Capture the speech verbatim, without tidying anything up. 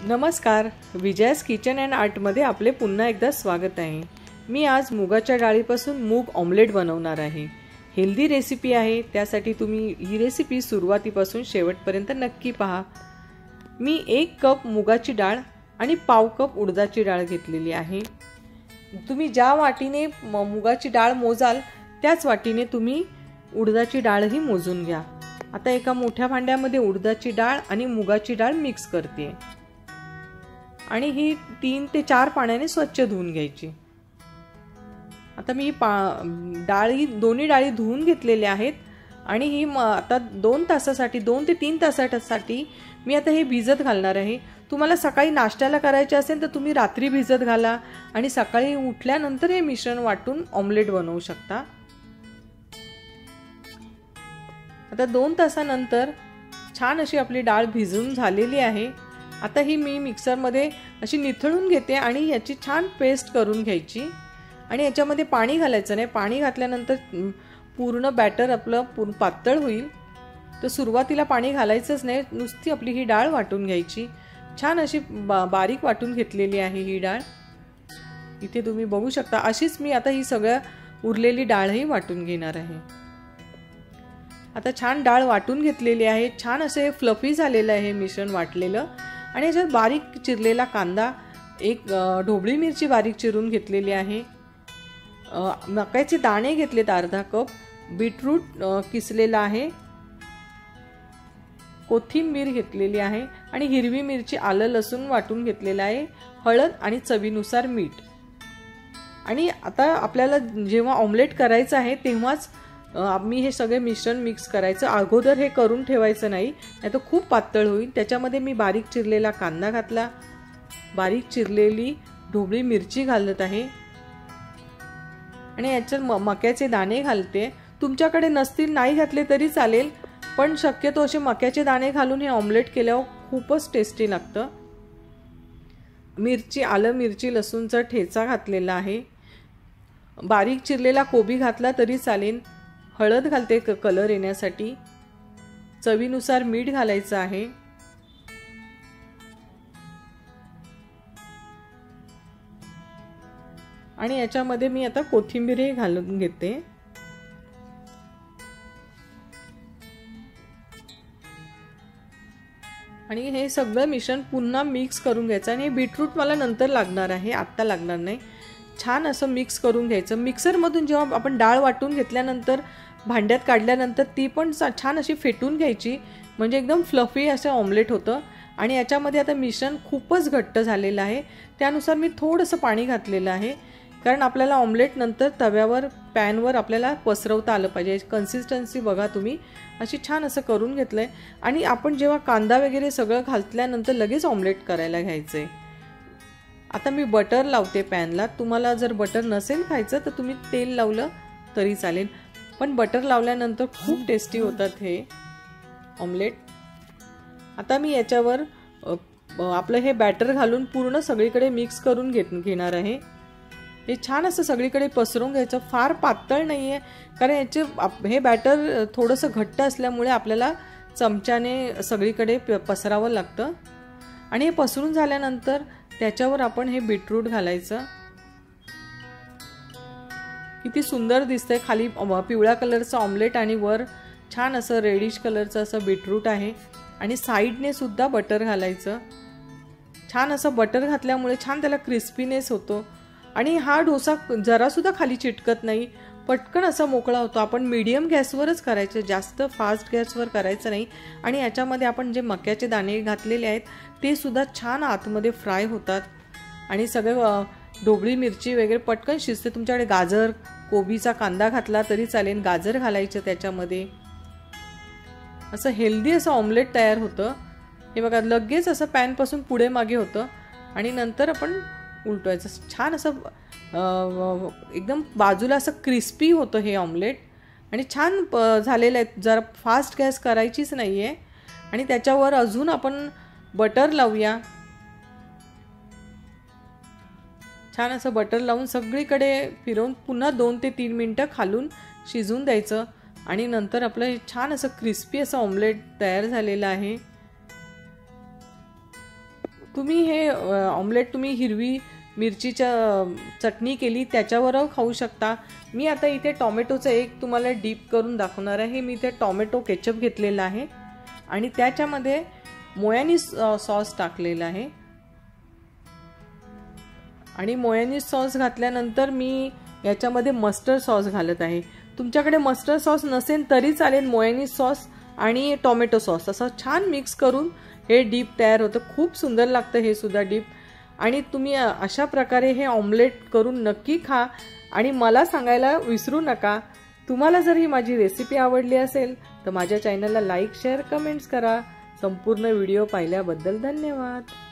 नमस्कार, विजयास kitchen and आर्टमध्ये आपले पुन्हा एकदा स्वागत आहे। मी आज मुगाच्या डाळीपासून मूग ऑमलेट बनवणार आहे। हेल्दी रेसिपी आहे, त्यासाठी तुम्ही ही रेसिपी सुरुवातीपासून शेवटपर्यंत नक्की पहा। मी एक कप मुगाची डाळ आणि पाव कप उडदाची डाळ घेतलेली आहे। तुम्ही ज्या वाटीने मुगाची डाळ मोजाल त्याच वाटीने तुम्ही उडदाची डाळही मोजून घ्या। आता एका मोठ्या भांड्यामध्ये उडदाची डाळ आणि मुगाची डाळ मिक्स करते आणि ही तीन ते चार पाण्याने स्वच्छ धुवून घ्यायची। आता मी डाळी दोन्ही डाळी धुवून घेतलेल्या आहेत आणि ही आता दोन तासासाठी दोन ते तीन तासासाठी मी आता हे भिजत घालणार आहे। तुम्हाला सकाळी नाश्त्याला करायचे असेल तर तुम्ही रात्री भिजत घाला आणि सकाळी उठल्यानंतर हे मिश्रण वाटून ऑमलेट बनवू शकता। आता दोन तासानंतर छान अशी आपली डाळ भिजून झालेली आहे। आता ही मी मिक्सर मध्ये अशी निथळून घेते आणि याची छान पेस्ट करून घ्यायची आणि याच्यामध्ये पाणी घालायचं नाही। पाणी घातल्यानंतर पूर्ण बॅटर आपलं पूर्ण पातळ होईल, तर सुरुवातीला पाणी घालायचंच नाही, नुसती आपली ही डाळ वाटून घ्यायची। छान अशी बा, बारीक वाटून घेतलेली आहे ही डाळ। इथे तुम्ही बघू शकता, अशीच मी आता ही सगळ्या उरलेली डाळही वाटून घेणार आहे। आता छान डाळ वाटून घेतलेली आहे, छान असे फ्लफी झालेलं आहे मिश्रण वाटलेलं। आणि याच्यात बारीक चिरलेला कांदा, एक ढोबळी मिरची बारीक चिरून घेतलेली आहे, मक्याचे दाणे घेतलेत अर्धा कप, बीटरूट किसलेला आहे, कोथिंबीर घेतलेली आहे आणि हिरवी मिरची, आलं लसूण वाटून घेतलेला आहे, हळद आणि चवीनुसार मीठ। आणि आता आपल्याला जेव्हा ऑमलेट करायचं आहे तेव्हाच मी हे सगळे मिश्रण मिक्स करायचं, अगोदर हे करून ठेवायचं नाही, नाही तर खूप पातळ होईल। त्याच्यामध्ये मी बारीक चिरलेला कांदा घातला, बारीक चिरलेली ढोबळी मिरची घालत आहे आणि याच्यात मक्याचे दाणे घालते। तुमच्याकडे नसतील नाही घातले तरी चालेल, पण शक्यतो असे मक्याचे दाणे घालून हे ऑमलेट केल्यावर खूपच टेस्टी लागतं। मिरची, आलं मिरची लसूणचा ठेचा घातलेला आहे, बारीक चिरलेला कोबी घातला तरी चालेल, हळद घालते कलर येण्यासाठी, चवीनुसार मीठ घालायचं आहे आणि याच्यामध्ये मी आता कोथिंबीरही घालून घेते। आणि हे सगळं मिश्रण पुन्हा मिक्स करून घ्यायचं आणि हे बीटरूट मला नंतर लागणार आहे, आत्ता लागणार नाही। छान असं मिक्स करून घ्यायचं। मिक्सरमधून जेव्हा आपण डाळ वाटून घेतल्यानंतर भांड्यात काढल्यानंतर ती पण छान अशी फेटून घ्यायची, म्हणजे एकदम फ्लफी असं ऑमलेट होतं। आणि याच्यामध्ये आता मिश्रण खूपच घट्ट झालेलं आहे, त्यानुसार मी थोडंसं पाणी घातलेलं आहे, कारण आपल्याला ऑमलेट नंतर तव्यावर पॅनवर आपल्याला पसरवता आलं पाहिजे। कन्सिस्टन्सी बघा तुम्ही, अशी छान असं करून घेतलंय। आणि आपण जेव्हा कांदा वगैरे सगळं घातल्यानंतर लगेच ऑमलेट करायला घ्यायचंय। आता मी बटर लावते पॅनला, तुम्हाला जर बटर नसेल खायचं तर तुम्ही तेल लावलं तरी चालेल, पण बटर लावल्यानंतर खूप टेस्टी होतात हे ऑमलेट। आता मी याच्यावर आपलं हे बॅटर घालून पूर्ण सगळीकडे मिक्स करून घेत घेणार आहे। हे छान असं सगळीकडे पसरवून घ्यायचं, फार पातळ नाही आहे, कारण याचे हे बॅटर थोडंसं घट्ट असल्यामुळे आपल्याला चमच्याने सगळीकडे पसरावं लागतं। आणि हे पसरून झाल्यानंतर त्याच्यावर आपण हे बीटरूट घालायचं। किती सुंदर दिसतंय, खाली पिवळ्या कलरचं ऑमलेट आणि वर छान असं रेडिश कलरचं असं बीटरूट आहे। आणि साईडने सुद्धा बटर घालायचं। छान असं बटर घातल्यामुळे छान त्याला क्रिस्पीनेस होतो आणि हा डोसा जरा सुद्धा खाली चिटकत नाही, पटकन असा मोकळा होतो। आपण मीडियम गॅसवरच करायचं, जास्त फास्ट गॅसवर करायचं नाही। आणि याच्यामध्ये आपण जे मक्याचे दाणे घातलेले आहेत ते सुद्धा छान आतमध्ये फ्राय होतात आणि सगळं ढोबळी मिरची वगैरे पटकन शिजते। तुमच्याकडे गाजर, कोबीचा कांदा घातला तरी चालेल, गाजर घालायचं त्याच्यामध्ये, असं हेल्दी असं ऑमलेट तयार होतं। हे बघा, लगेच असं पॅनपासून पुढे मागे होतं आणि नंतर आपण उलटवायचं। छान असं एकदम बाजूला असं क्रिस्पी होतं हे ऑमलेट आणि छान झालेलं आहे। जरा फास्ट गॅस करायचीच नाही आहे आणि त्याच्यावर अजून आपण बटर लावूया। छान असं बटर लावून सगळीकडे फिरवून पुन्हा दोन ते तीन मिनटं खालून शिजून द्यायचं आणि नंतर आपलं छान असं क्रिस्पी असं ऑमलेट तयार झालेलं आहे। तुम्ही हे ऑमलेट तुम्ही हिरवी मिरचीच्या चटणी केली त्याच्यावर खाऊ शकता। मी आता इथे टोमॅटोचं एक तुम्हाला डीप करून दाखवणार आहे। मी इथे टोमॅटो केचप घेतलेला आहे आणि त्याच्यामध्ये मोयानीज सॉस टाकलेला आहे आणि मोयानीज सॉस घातल्यानंतर मी याच्यामध्ये मस्टर्ड सॉस घालत आहे। तुमच्याकडे मस्टर्ड सॉस नसेल तरी चालेल, मोयानीज सॉस आणि टोमॅटो सॉस असं छान मिक्स करून हे डीप तयार होतं। खूप सुंदर लागतं हे सुद्धा डीप। आणि तुम्ही अशा प्रकारे हे ऑमलेट करून नक्की खा आणि मला सांगायला विसरू नका। तुम्हाला जर ही माझी रेसिपी आवडली असेल तर माझ्या चॅनलला लाईक शेअर कमेंट्स करा। संपूर्ण व्हिडिओ पाहिल्याबद्दल धन्यवाद।